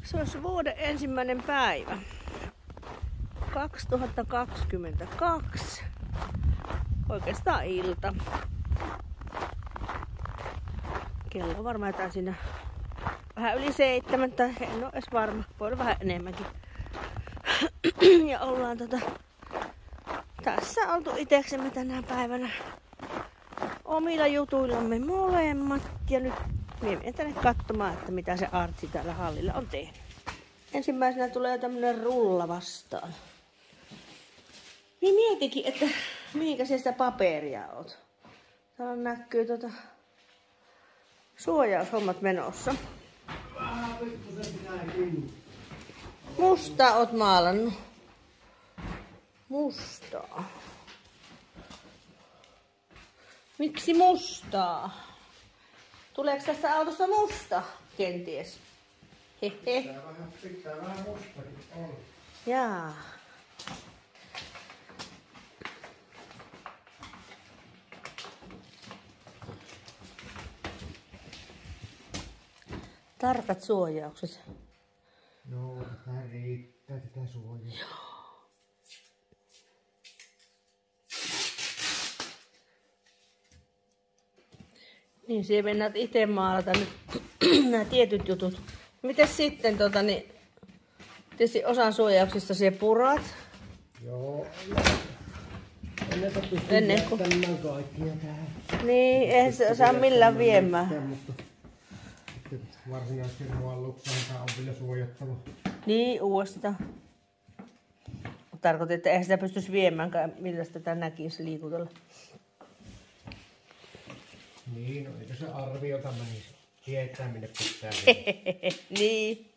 Se olisi vuoden 1. päivä. 2022. Oikeastaan ilta. Kello on varmaan jotain siinä vähän yli 7, tai en ole edes varma. Voi olla vähän enemmänkin. Ja ollaan tässä oltu iteksemme tänä päivänä omilla jutuillamme molemmat. Ja nyt menen tänne katsomaan, että mitä se Artsi täällä hallilla on tehnyt. Ensimmäisenä tulee tämmönen rulla vastaan. Niin mietikin, että mihinkä se sitä paperia oot. Täällä näkyy suojaushommat menossa. Mustaa oot maalannut. Mustaa. Miksi mustaa? Tuleeko tässä autossa musta kenties? Hehe. Pitää vähän mustakin olla. Jaa. Tarkat suojaukset. No, tämä riittää tätä suojaa. Niin, siihen mennään itse maalata nyt nämä tietyt jutut. Mites sitten tietysti osan suojauksista siellä purat? Joo. Ennen kuin pystyy jättämään kaikkia tähän. Niin, eihän se osaa millään viemään. Mutta varsinaisesti ruoanluksaan tämä on vielä suojattava. Niin, uudestaan. Tarkoitin, että eihän sitä pystyisi viemään, millä sitä näkisi liikutella. Niin, no eikö se arviota menisi? Tietää minne pitää. Niin.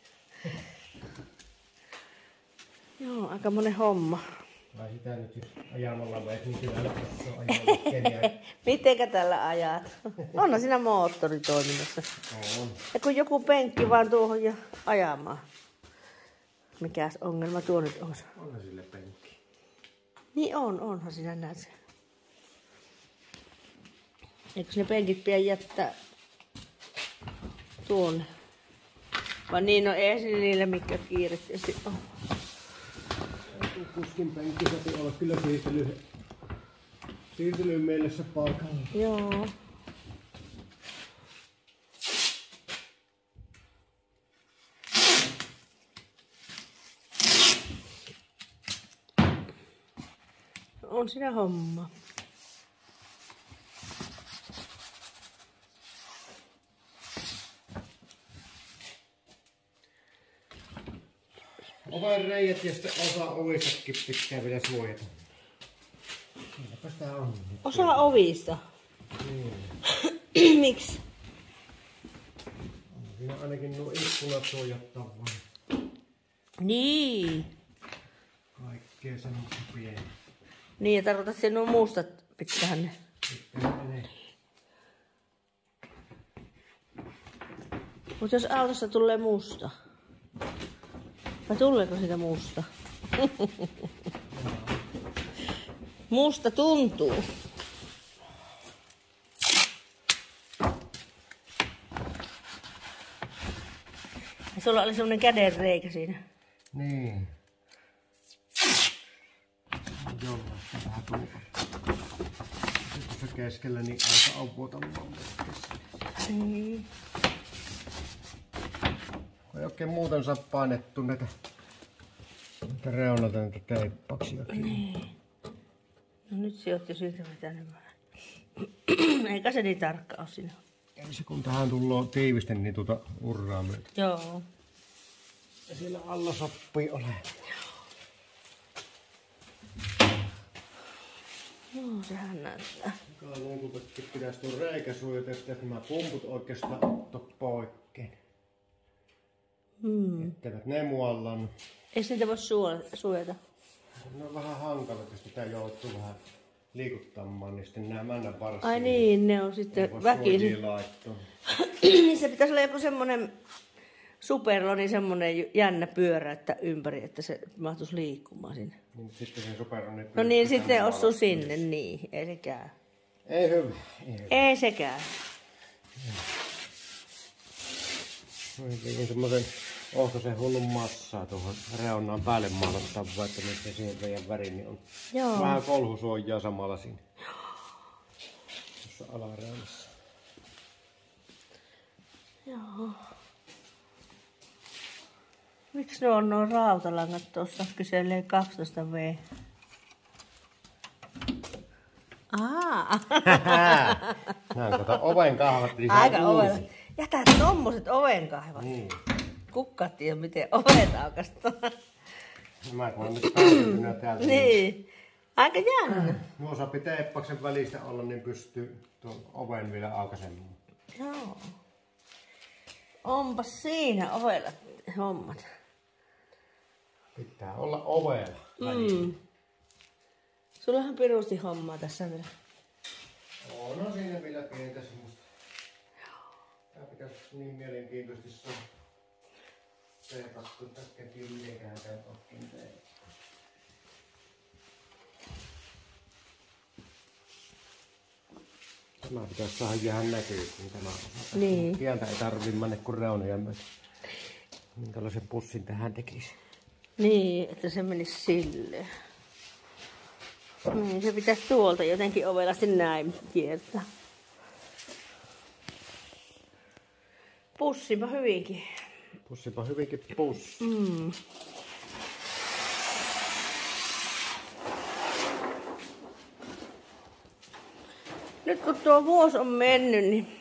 Joo, aika monen homma. Vai sitä nyt jos ajamalla vai niin kyllä se on ajamalla. Mitenkä tällä ajat? Onhan siinä moottori toiminnassa. On. Ja kun joku penkki vaan tuohon ja ajamaan. Mikäs ongelma tuo nyt on? Onhan sille penkki. Niin onhan siinä näin se. Eikö ne penkit pidä jättää tuonne? Vaan niin, no ei siinä niille mikä kiire tietysti on. Kuskin penkki sopii olla kyllä siirtelyyn mielessä paikalla. Joo. On siinä homma. Oven reijät ja sitten osa ovistakin pitää vielä suojata. Siinäpä sitä on. Osa ovista. Niin. Miksi? On siinä ainakin nuo ikkunat suojattavaa. Niin. Kaikkea semmoista pientä. Niin, ja tarkoitat sen nuo mustat pitää ne. Mutta jos autossa tulee musta. Vai tuleeko siitä musta? Musta tuntuu. Ja sulla oli semmonen kädenreikä siinä. Niin. Jollain vähän tuupa. Sitten se keskellä niin alkaa auvuotamaan. Niin. Ei oikein muuten saa painettu näitä reunalta näitä teippauksia. Niin. No nyt se otti siltä mitä ne eikä se niin tarkka ole siinä. Eli se kun tähän tullaan tiivistä, niin urraa myötä. Joo. Ja siellä alla sopii olemaan. Joo, sehän näyttää. Luultavasti pitäisi tuon reikä suojata, että nämä pumput oikeastaan ottaa poikkeen. Etteivät ne muallaan. Eikö niitä voi suojata? Ne on vähän hankala, jos sitä joutuu vähän liikuttamaan, niin sitten nämä männän varsin. Ai niin, ne on sitten väkisin. Niin se pitäisi olla joku semmonen superloni, semmonen jännä pyörä että ympäri, että se mahtuisi liikkumaan sinne. Niin sitten se superloni. No niin, sitten ne osuu sinne, niin. Ei se käy. Ei hyvä. Ei se käy. Niin semmoisen Onko se hullun massaa tuohon reunaan päälle maalattaa, vaikka nyt se siihen teidän väri, niin on Joo. vähän kolhusuojaa samalla siinä. Tuossa alareunassa. Joo. Miksi nuo on nuo rautalangat tuossa? Kyselee 12V. Näin, kato oven kahvat. Niin Aika ovella. Jätä tommoset ovenkahvat. Niin. Kukkat tiedä miten ovet aukastaan. Mä kun on nyt päässyt täältä. Niin. Aika jännä. Nuo saapi teeppaksen välistä olla, niin pystyy tuon oven vielä aukaisemaan. Joo. Onpas siinä ovella hommat. Pitää olla ovella. Sullahan pirusti hommaa tässä vielä. No siinä vielä pientä semmoista. Tää pitäisi niin mielenkiintoisesti saada teepattu tästä killiekään käy ottiin teepattu. Tämä pitäisi saada jäähän näkyy, kun tämä osa. Niin. Pientä ei tarvitse mennä kuin reunoja myöten. Minkälaisen pussin tähän tekisi? Niin, että se menisi silleen. Niin, se pitäisi tuolta jotenkin ovelasti näin kiertää. Pussipa hyvinkin. Pussipa hyvinkin pussi. Nyt kun tuo vuosi on mennyt, niin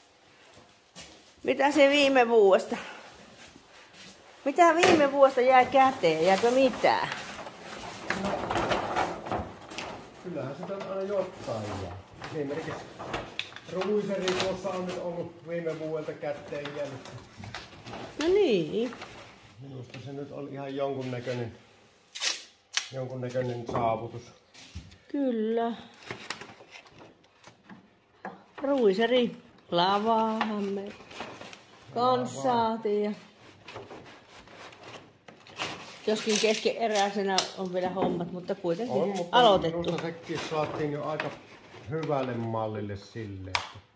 mitä se viime vuodesta? Mitä viime vuodesta jäi käteen? Jääkö mitään? Kyllähän sitä on aina jotain jää. Esimerkiksi ruiseri tuossa on nyt ollut viime vuodelta kätteen jäänyt. No niin. Minusta se nyt on ihan jonkunnäköinen saavutus. Kyllä. Ruiseri, lavaahan me kanssaatiin. Joskin keskeneräisenä on vielä hommat, mutta kuitenkin On, mutta aloitettu. minusta sekin saatiin jo aika hyvälle mallille silleen.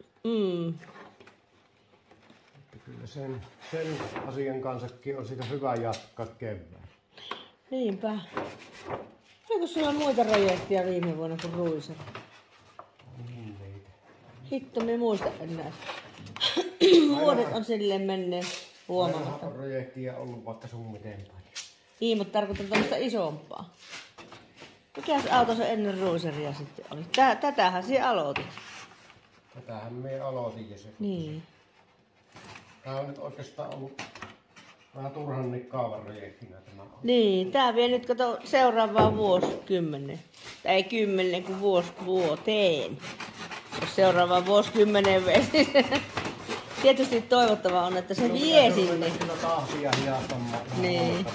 Että kyllä sen asian kanssakin on sitä hyvä jatkaa kevään. Niinpä. Oliko sulla muita projekteja viime vuonna kuin ruiseri? Niin niitä. Hitto, me muista enää. Vuodet on silleen menneet huomaamatta. Ainahan on projektia ollut vaikka sun miten paljon. Niin, mutta tarkoitan tämmöistä isompaa. Mikäs auto se ennen ruiseria sitten oli? Tätähän sinä aloitit. Tätähän me aloitin ja se. Niin. Tää on nyt oikeastaan ollut vähän turhan kaavaprojektina tämä on. Niin, tää vie nyt kato seuraavaan vuosikymmeneen. Tai ei 10, kun vuoteen. Jos seuraavaan vuosikymmeneen vesi. Tietysti toivottavaa on, että se vie sinne. Kyllä tahtia hiastamaan. Niin.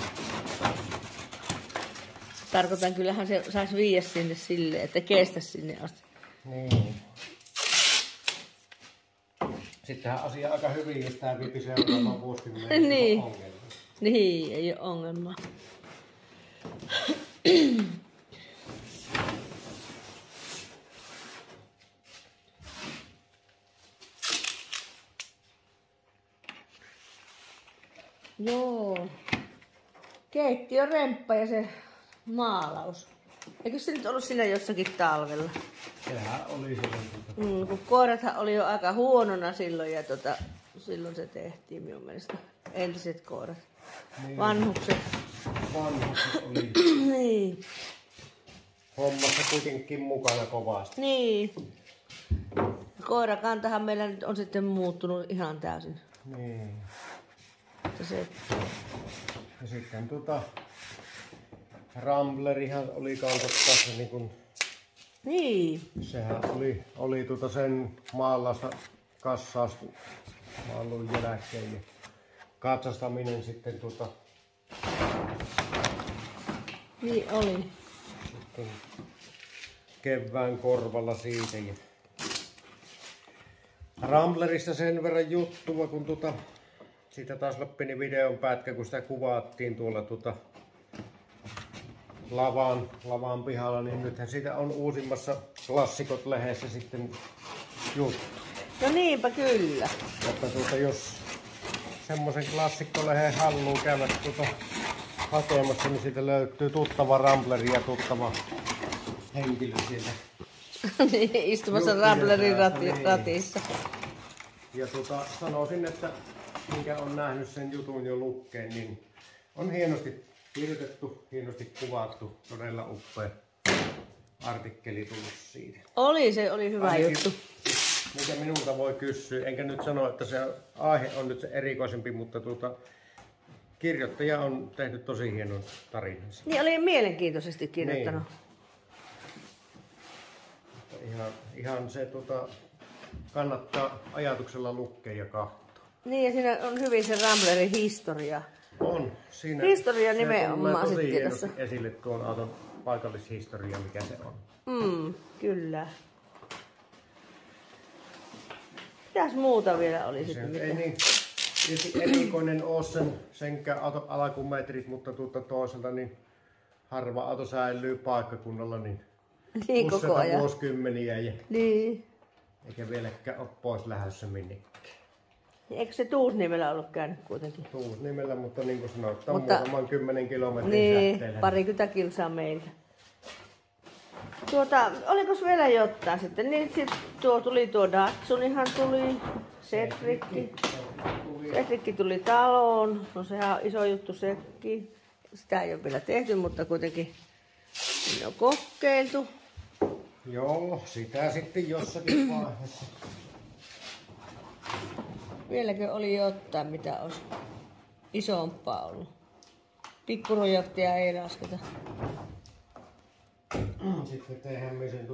Tarkoitan, kyllähän se saisi viedä sinne silleen, että kestäisi sinne asti. Niin. Sittenhän asia aika hyvin, jos tää viipi seuraavaan vuosikymmeneen. Niin. Niin, ei ole ongelmaa. Joo. Keittiöremppa ja se maalaus. Eikö se nyt ollut siinä jossakin talvella? Sehän oli silloin. Kun koirathan oli jo aika huonona silloin ja silloin se tehtiin minun mielestä. Entiset koirat. Niin. Vanhukset. Vanhukset oli Niin. hommassa kuitenkin mukana kovasti. Niin. Koirakantahan meillä nyt on sitten muuttunut ihan täysin. Niin. Että se, Ja sitten Ramblerihan oli kans tässä niin kun, sehän oli sen maallasta kassausta maallun jälkeen ja katsastaminen sitten niin oli. sitten kevään korvalla siitä. Ja Ramblerista sen verran juttua, kun siitä taas loppini videon pätkä, kun sitä kuvattiin tuolla lavan pihalla, niin nythän siitä on uusimmassa Klassikot-lehdessä sitten juttu. No niinpä kyllä. Että jos semmoisen klassikkolehen halluun käydä hakemassa, niin siitä löytyy tuttava Rambleri ja tuttava henkilö siellä. Niin, istumassa Ramblerin ratissa. Ja sanoisin, että minkä on nähnyt sen jutun jo lukkeen, niin on hienosti kirjoitettu, hienosti kuvattu, todella upea artikkeli tullut siitä. Oli hyvä juttu. Mikä minulta voi kysyä, enkä nyt sano, että se aihe on nyt se erikoisempi, mutta kirjoittaja on tehnyt tosi hienon tarinansa. Niin, oli mielenkiintoisesti kirjoittanut. Niin. Ihan se kannattaa ajatuksella lukea ja katsoa. Niin, ja siinä on hyvin se Ramblerin historia. On. Siinä historia nimenomaan sitten tässä. Esille tuon auton paikallishistoria, mikä se on. Kyllä. Mitäs muuta vielä oli sitten? Ei niin erikoinen ole senkään auton alkumetrit, mutta toisaalta niin harva auto säilyy paikkakunnalla, niin koko ajan. Vuosikymmeniä niin. Eikä vieläkään ole pois lähdössä minnekään. Eikö se Tuusniemellä ollut käynyt kuitenkin? Tuusniemellä, mutta niin kuin sanoit, on muutaman 10 kilometrin niin, sähteellä. Parikymmentä kilsaa meiltä. Olikos vielä jotain sitten? Niin sit tuli tuo Datsun, tuli Cedricki tuli taloon. No sehän on iso juttu sekin. Sitä ei ole vielä tehty, mutta kuitenkin on kokeiltu. Joo, sitä sitten jossakin vaiheessa. Vieläkö oli jotain, mitä olisi isompaa ollut? Pikkuprojekteja ei lasketa. Sitten tehdään me sen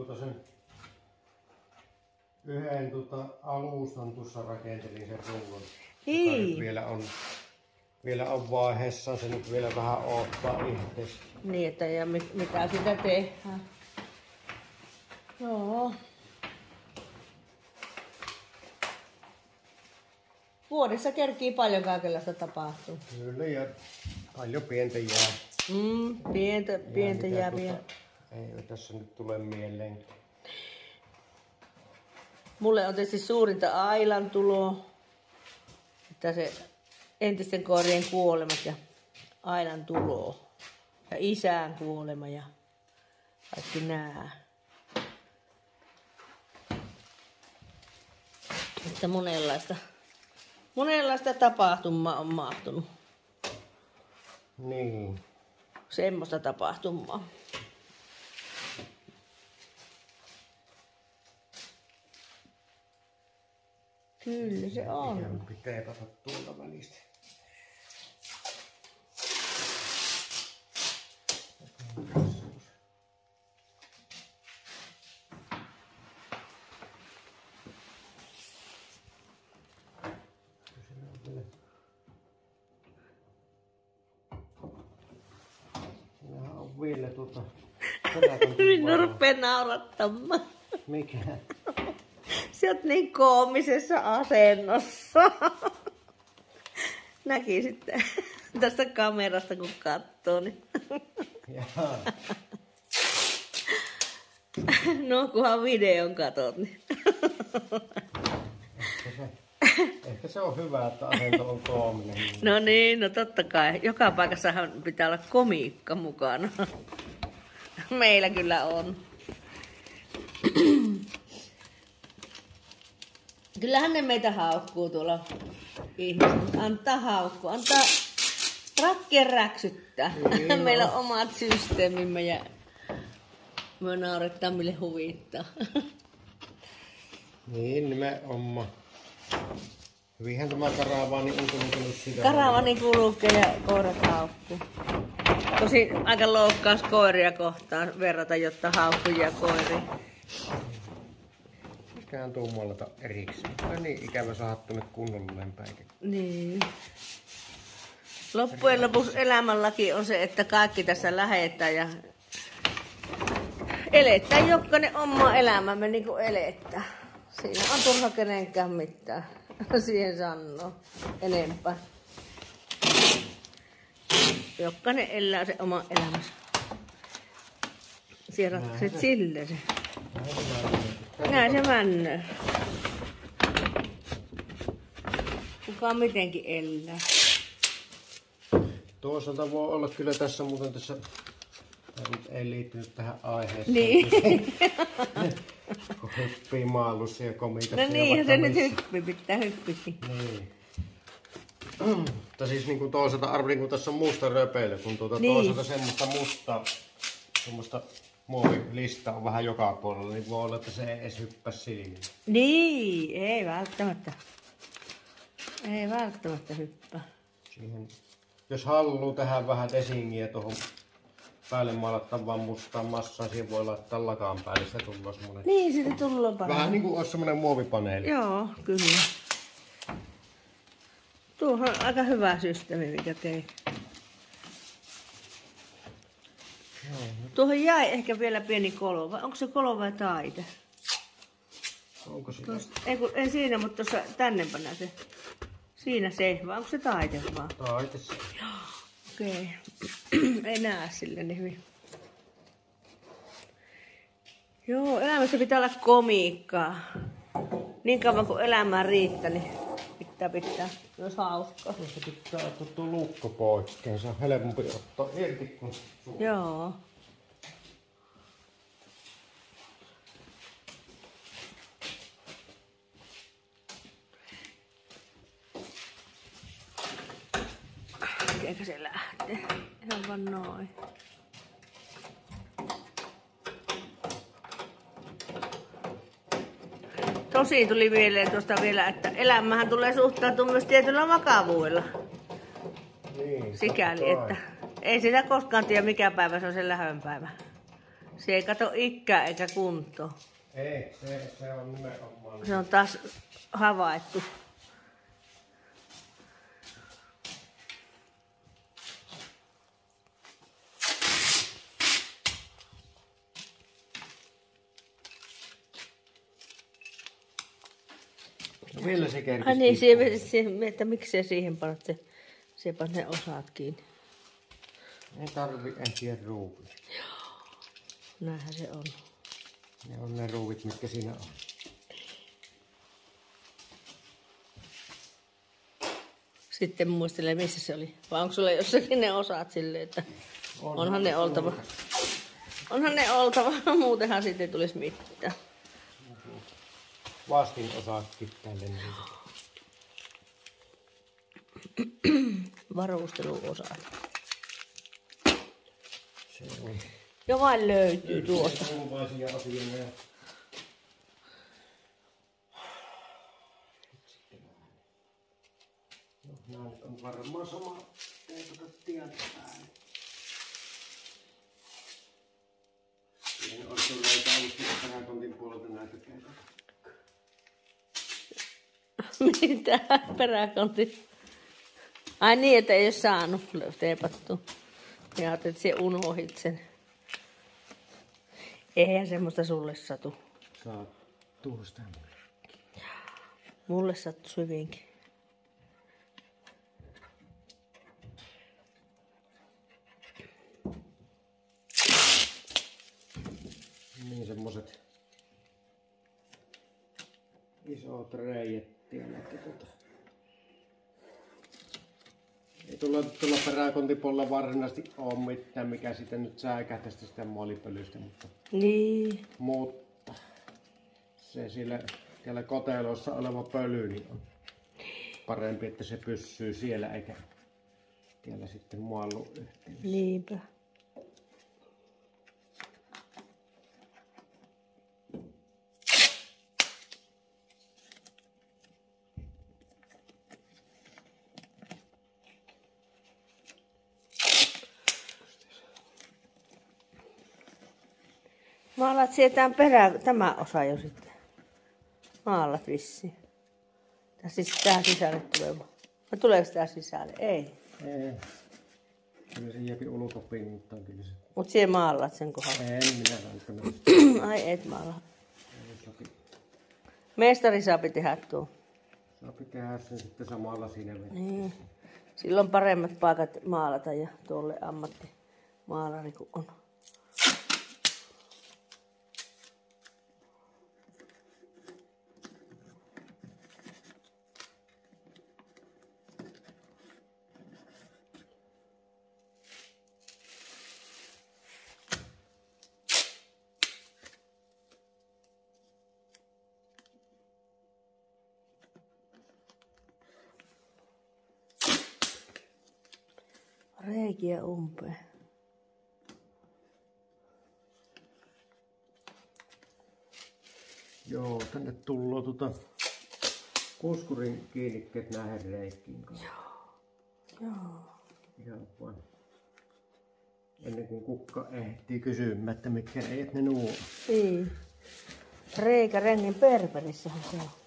yhden alustan tuossa rakentelin sen rullon. Niin. Vielä on vaiheessa, se nyt vielä vähän odottaa itse. Niin, että ja mitä sitä tehdään. Joo. Vuodessa kerkii paljon kaikenlaista tapahtuu. Kyllä, ja paljon pientä jää. Pientä jää vielä. Ei tässä nyt tule mieleen. Mulle on tietysti suurinta Ailan tulo. Että se entisten koirien kuolemat ja Ailan tulo. Ja isän kuolema ja kaikki nää. Että monenlaista tapahtumaa on mahtunut. Niin. Semmoista tapahtumaa. Kyllä se on. Ihan pitää tätä tuolta välistä. Siinähän on vielä Minä rupean naurattamaan. Mikä? Sä oot niin koomisessa asennossa. Näki sitten tästä kamerasta kun katsoo. Niin. No kunhan videon katot. Niin. Ehkä se on hyvä, että asento on koominen. No niin, no totta kai. Joka paikassahan pitää olla komiikka mukana. Meillä kyllä on. Kyllähän ne meitä haukkuu tuolla ihmiset. Antaa haukkua, antaa rakkien räksyttää. Niin, meillä on omat systeemimme ja me naurettaa mille huvittaa. Niin, nimenomaan. Hyvinhän tämä karavaani on kulkenut sitä. Karavaani kulkee ja koirat haukkuu. Tosin aika loukkaus koiria kohtaan verrata, jotta haukkujia koiria. Mikähän tuu muolata erikseen. On niin ikävä saada tuonne kunnolla lämpäikin. Niin. Loppujen lopuksi elämänlaki on se, että kaikki tässä lähettää ja eletää jokainen oma elämämme niin kuin eletää. Siinä on turha kenenkään mitään siihen sanoo enempää. Jokainen elää se oma elämänsä. Siellä rakkaset sille se. Näin se männöö. Kuka mitenkin elää. Toisaalta voi olla kyllä tässä muuten tässä, tämä nyt ei liittynyt tähän aiheeseen. Niin. Kun hyppii maallussa ja komiikassa. No niinhän se nyt hyppii, pitää hyppykin. Niin. Mutta siis niin kuin toisaalta arvelin, kun tässä on musta röpeily, kun Niin. toisaalta semmoista mustaa, semmoista muovilista on vähän joka puolella, niin voi olla, että se ei edes hyppää silmiin. Niin, ei välttämättä. Ei välttämättä hyppää. Siihen, jos haluaa tehdä vähän desingiä tuohon päälle maalattavaan mustaan massaan, siihen voi laittaa lakaan päälle, se tulee semmoinen. Niin, siitä tulee paremmin. Vähän niin kuin olisi semmoinen muovipaneeli. Joo, kyllä. Tuohon on aika hyvä systeemi, mikä tei. Tuohon jäi ehkä vielä pieni kolo, vai onko se kolo vai taite? Onko siinä? Ei siinä, mutta tuossa tännempänä se. Siinä se, vai onko se taite vaan? Taite se. Okei. Ei näe silleen hyvin. Joo, elämässä pitää olla komiikkaa. Niin kauan kuin elämään riittää, niin pitää. Myös hauskaa. Se pitää ottaa tuo lukko poikkeen, se on helpompi ottaa irti kuin suun. Joo. Mitenkä se lähtee? Ihan vaan noin. Tosin tuli mieleen tuosta vielä, että elämähän tulee suhtautua myös tietyllä vakavuudella. Niin, Sikäli, totta kai. että ei sitä koskaan tiedä mikä päivä se on se lähönpäivä. Se ei kato ikää eikä kuntoa. Ei, se on nimenomaan. Se on taas havaittu. No vielä se kerkisi. Ai niin, että miksi se siihen panat se panat ne osat kiinni. Ei tarvi ehtiä ruuvia. Näinhän se on. Ne on ne ruuvit, mitkä siinä on. Sitten muistelee, missä se oli. Vai onko sulla jossakin ne osat silleen, että onhan ne oltava. Onhan ne oltava, muutenhan siitä ei tulisi mitään. Vastin osatkin tälle niitä. Varusteluosat. Se on. Jo vain löytyy tuosta. Kuuluvaisia asioita. No, nämä on varmaan sama. Ei tuota tiedä päälle. Siihen olisi löytää alusta peräkontin puolelta näitä teitä. Mitä peräkonti? Ai niin, että ei ole saanut teepattua. Ja ajattelin, että se unohit sen. Eihän semmoista sulle satu. Saat tuosta. Mulle sattuu hyvinkin. Niin semmoset isot reijet tiellä, että ei tulla peräkontipuolella varsinaisesti ole mitään, mikä sitä nyt säikähtäisi sitä muolipölystä, Niin. mutta se siellä kotelossa oleva pöly niin on parempi, että se pysyy siellä eikä siellä sitten muallu yhteydessä. Niinpä. Maalat sieltä tämä osa jo sitten. Maalat vissiin. Tähän sisälle tulee. Vai tuleeko tää sisälle? Ei. Ei. Kyllä se jääpi ulkopintaan kyllä se. Mut siellä maalat sen kohdalla. En minä välttämättä. Ai et maalaa. Ei sopi. Mestari saapi tehdä tuo. Saapi tehdä sen sitten samalla siinä vedessä. Niin. Sillä on paremmat paikat maalata ja tuolle ammattimaalari kun on. reikiä umpeen. Joo, tänne tullaan puskurin kiinnikkeet näihin reikkiin kanssa. Joo. Ihan vaan. Ennen kuin kukka ehtii kysymään, että mitkä reijät ne nuo. Niin. Reikä rengin perperissähän se on.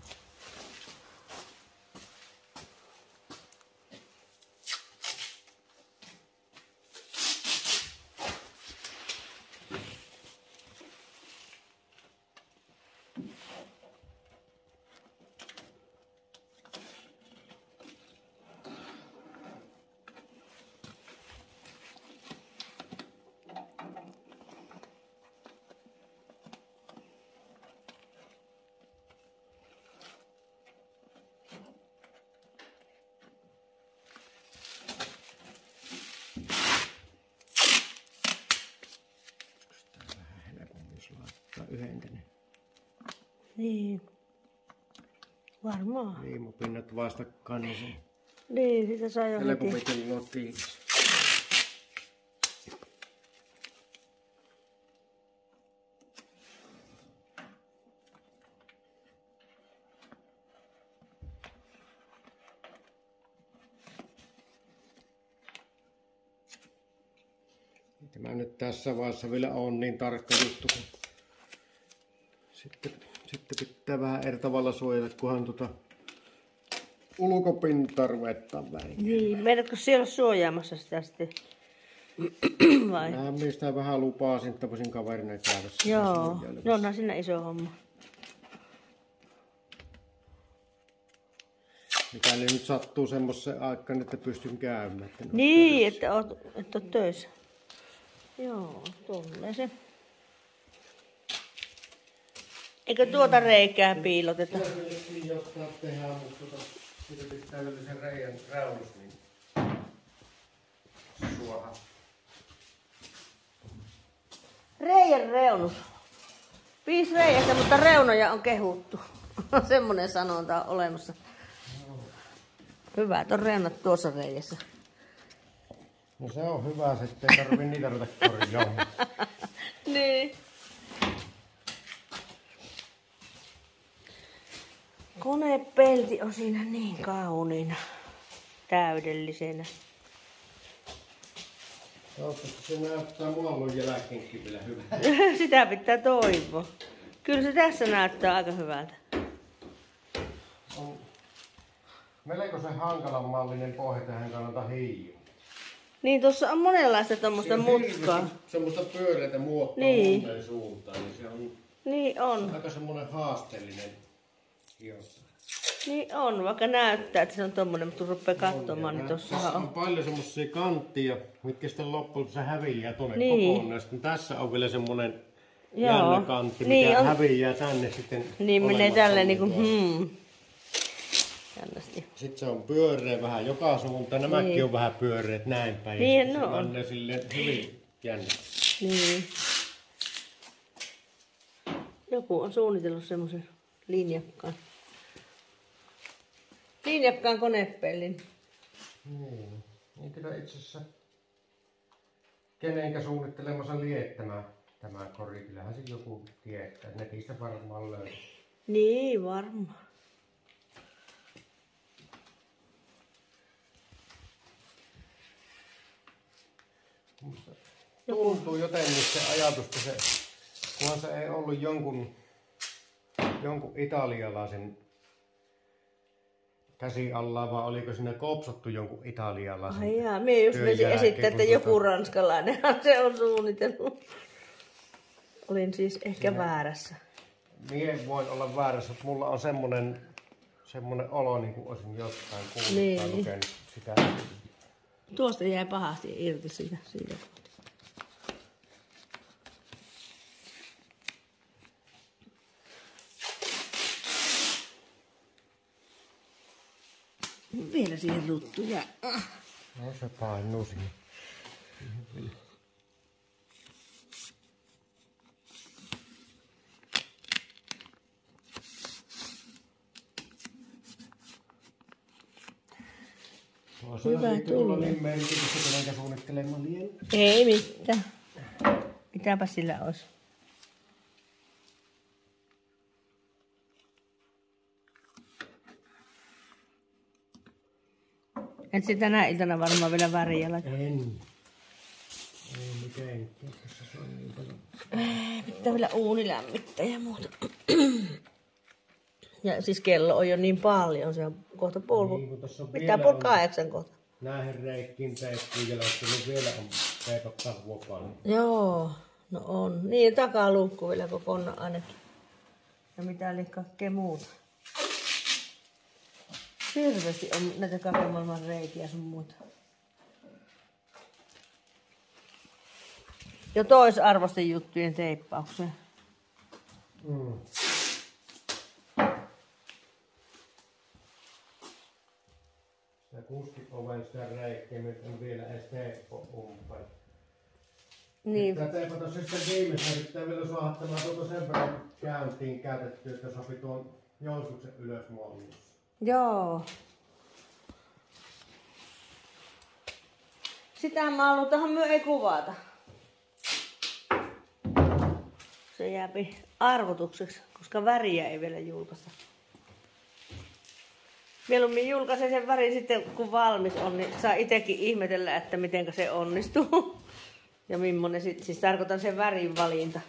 Yhden tänne. Niin. Varmaan. Liimupinnat vastakkain, niin se Niin, sitä saa jo heti. helpommin on tiivis. Tämä nyt tässä vaiheessa vielä on niin tarkka juttu, kun sitten pitää vähän eri tavalla suojata, kunhan ulkopintaa ruvetaan väliin. Niin, meidätkö siellä suojaamassa sitä sitten? Vai? Mä mistä vähän lupasin, että voisin kaverina käydä. Joo, no onhan siinä iso homma. Mikäli nyt sattuu semmoisen aikaan, että pystyn käymään. Niin, että oot töissä. Joo, tulee se. Eikö tuota reikää piiloteta? Niin jostain tehdään, mutta siitä pitää vielä sen reijän reunus niin suoha. Reiän reunus. 5 reiästä, mutta reunoja on kehuttu. Semmonen sanonta on olemassa. Hyvät on reunat tuossa reijässä. No se on hyvä, sitten ei tarvitse niitä ruveta korjaamaan. Niin. Konepelti on siinä niin kauniina, täydellisenä. Toivottavasti se näyttää muollon jälkeenkin vielä hyvältä. Sitä pitää toivoa. Kyllä se tässä näyttää aika hyvältä. On melkoisen hankalan mallinen pohja tähän kannalta hiiua. Niin, tuossa on monenlaista tommoista mutkaa. Semmoista pyöreitä muottoa Niin. moneen suuntaan, niin se on Niin on. aika semmoinen haasteellinen hiota. Niin on, vaikka näyttää, että se on tommonen, mutta kun rupeaa katsomaan, niin tossahan on on. paljon semmosia kanttia, mitkä sitten loppujen lopuksi häviää tuonne Niin. kokonaan. Sitten tässä on vielä semmonen Joo. jännä kantti, Niin mikä on. häviää tänne sitten. Niin menee tälleen niinku olemattomiin. jännästi. Sitten se on pyöreä vähän joka suuntaan. Nämäkin Niin. on vähän pyöreät näin päin. Niin, Ja no se on. menee silleen hyvin jännä. Niin. Joku on suunnitellut semmosen linjakkaan. Linjakkaan konepellin. Niin. Niin kyllä itse asiassa kenenkä suunnittelemassa liettämään tämä kori. Kyllähän se joku tietää. Netistä varmaan löytyy. Niin, varmaan. Musta tuntuu jotenkin se ajatus, että se, kunhan se ei ollut jonkun italialaisen käsi alla, vaan oliko siinä kopsattu jonkun italialaisen. Ai jaa, minä just menin esittää, että joku ranskalainenhan se on suunnitellut. Olin siis ehkä väärässä. Mie voin olla väärässä, mutta mulla on semmonen olo, niin kuin olisin jostain kuullut Niin. tai lukenut sitä. Tuosta jäi pahasti irti siitä. Vielä siihen ruttuja. No se painuu sinne. Hyvä tulla. Niin merkitys, enkä suunnittelemaan liian. Ei mitään. Mitäpä sillä olisi? Et se tänä iltana varmaan vielä väriä laita. En. Ei mitenkään. Tässä se on niin paljon. Pitää vielä uuni lämmittää ja muuta. Ja siis kello on jo niin paljon. Se on kohta pitää 7:30 kohta. Näihin reikkiin teikkiin ja nyt vielä on teikottaa paljon. Joo, no on. Niin, takaluukku vielä kokonaan ainakin. Ja mitä eli kaikkea muuta. Hirveästi on näitä kaiken maailman reikiä sun muuta. Jo toisarvoisten juttujen teippaukseen. Se kuskioven sitä reikkiä nyt on vielä edes teippo umpeen. Niin. Pitää teipata sitten viimeisen, pitää vielä saada tämä sen verran käyntiin käytetty, että sopi tuon joustuksen ylös muoviussa. Joo. Sitä malluutahan me ei kuvata. Se jääpi arvotukseksi, koska väriä ei vielä julkaista. Mieluummin julkaisen sen värin sitten, kun valmis on, niin saa itsekin ihmetellä, että miten se onnistuu. Ja millainen siis tarkoitan sen värin valinta.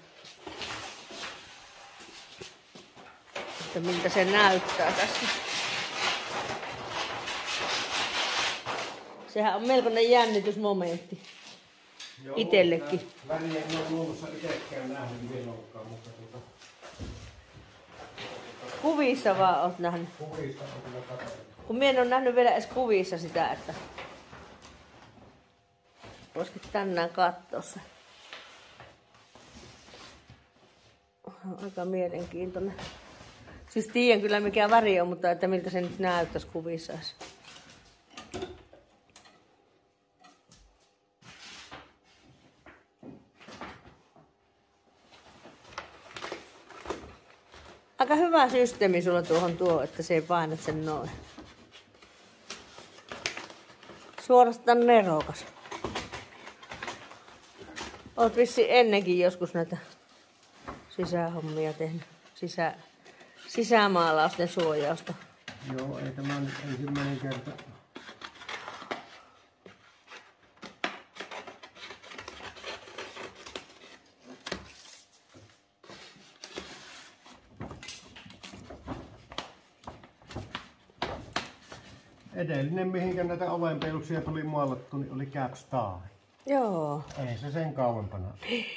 Että miltä se näyttää tässä. Sehän on melkoinen jännitysmomentti. Joo, itsellekin. Väriä en ole luonnossa itsekään nähnyt milloinkaan, mutta Kuvissa vaan oot nähnyt. kuvista on kyllä katsottu. Kun minä en ole nähnyt vielä edes kuvissa sitä, että voisikin tänään katsoa se. On aika mielenkiintoinen. Siis tiedän kyllä mikä väri on, mutta että miltä se nyt näyttäisi kuvissa. Aika hyvä systeemi sulla tuo, että se ei paina sen noin. Suorastaan nerokas. Oot vissiin ennenkin joskus näitä sisähommia tehnyt. Sisämaalausten suojausta. Joo, ei tämä nyt ensimmäinen kerta. Edellinen, mihinkä näitä ovenpeiluksia tuli maalattu, niin oli Capstar. Joo. Ei se sen kauempana.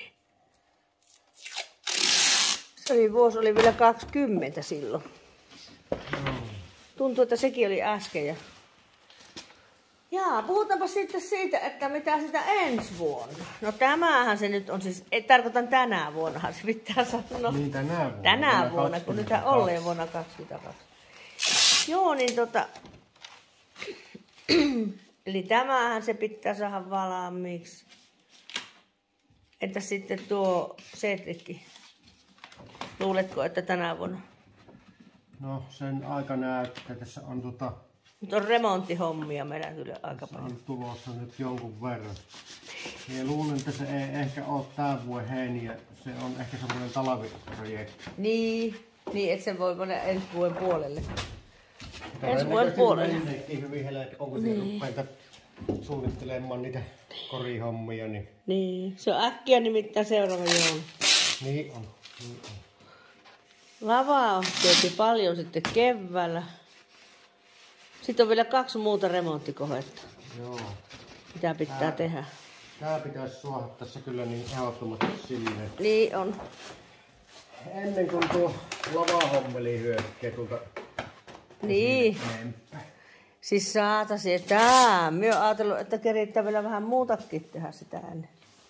Vuosi oli vielä 20 silloin. Tuntuu, että sekin oli äsken. Jaa, puhutaanpa sitten siitä, että mitä sitä ensi vuonna. No tämähän se nyt on siis, tarkoitan tänä vuonnahan se pitää sanoa. Niin tänä vuonna. Tänä vuonna, kun nyt olleen vuonna 2022. Joo, niin eli tämähän se pitää saada valmiiksi. Entä sitten tuo Cedricki? Luuletko, että tänä vuonna? No sen aika näyttää. Tässä on Nyt on remonttihommia meillä kyllä aika tässä paljon. on tulossa nyt jonkun verran. Ja luulen, että se ei ehkä ole tämän vuoden heiniä. Se on ehkä semmoinen talviprojekti. Niin, että se voi mennä ensi vuoden puolelle. Ensi vuoden puolelle. Hyvin helppo, kun se rupeaa suunnittelemaan niitä korihommia. Niin, se on äkkiä nimittäin seuraava joulu. Niin on. Lavaa on tehty paljon sitten keväällä. Sitten on vielä 2 muuta remonttikohdetta. Joo. Mitä pitää tehdä. Tää pitäisi suoda tässä kyllä niin ehdottomasti silleen. Niin on. Ennen kuin tuo lavahommeli hyökkää tuolta. Niin. Siis saatasi, että minä olen ajatellut, että kerittää vielä vähän muutakin tehdä sitä ennen.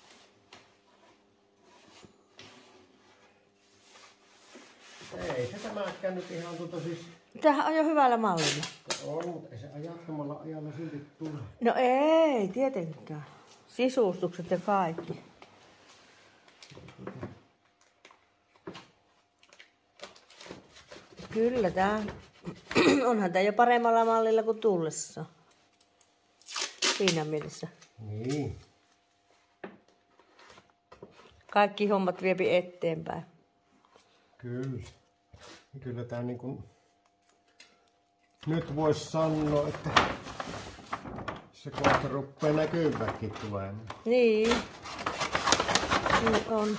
Ei se tämäkään nyt ihan siis. Tämähän on jo hyvällä mallilla. On, mutta ei se ajattomalla ajalla silti tule. No ei, tietenkään. Sisustukset ja kaikki. Kyllä tää. Onhan tää jo paremmalla mallilla kuin tullessa. Siinä mielessä. Niin. Kaikki hommat viepi eteenpäin. Kyllä. Kyllä tää niin kuin... Nyt vois sanoa, että se kohta ruppee näkyväkin tulemaan. Niin. Niin on.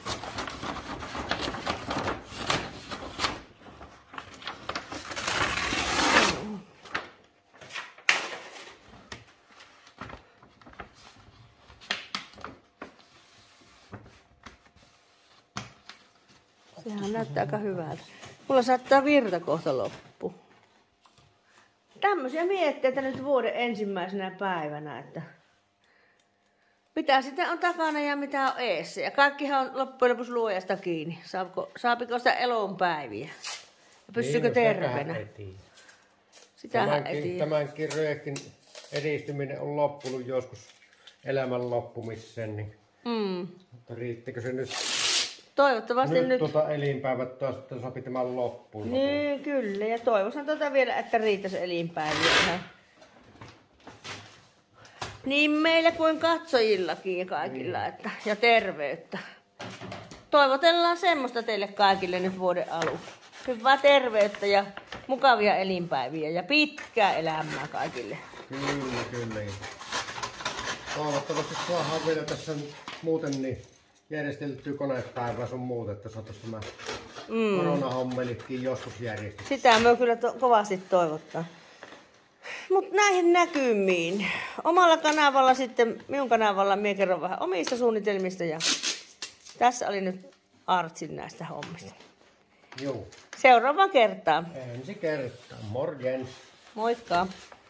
Sehän näyttää aika hyvältä. Mulla saattaa virta kohta loppu. Tämmöisiä mietteitä nyt vuoden ensimmäisenä päivänä, että mitä sitä on takana ja mitä on eessä. Ja kaikkihan on loppujen lopuksi luojasta kiinni. Saapiko sitä elonpäiviä? Ja pystyykö Niin, terveenä? Sitähän tämänkin projektin edistyminen on loppunut joskus elämän loppumiseen. Niin. Mutta riittikö se nyt? Toivottavasti nyt elinpäivät taas saapi tämän loppuun. Niin, kyllä. Ja toivoisin vielä, että riittäisi elinpäiviä. Niin meillä kuin katsojillakin ja kaikilla. Niin. Ja terveyttä. Toivotellaan semmoista teille kaikille nyt vuoden alussa. Hyvää terveyttä ja mukavia elinpäiviä ja pitkää elämää kaikille. Kyllä. Toivottavasti saadaan vielä tässä muuten niin järjesteltyä konepäivää sun muuta, että saataisiin tämä koronahommelitkin joskus järjestettyä. Sitä me kyllä kovasti toivottaa. Mutta näihin näkymiin. Omalla kanavalla sitten, minun kanavalla, minä kerron vähän omista suunnitelmista ja tässä oli nyt Artsin näistä hommista. Joo. Seuraava kertaa. Ensi kertaa. Morjens. Moikka.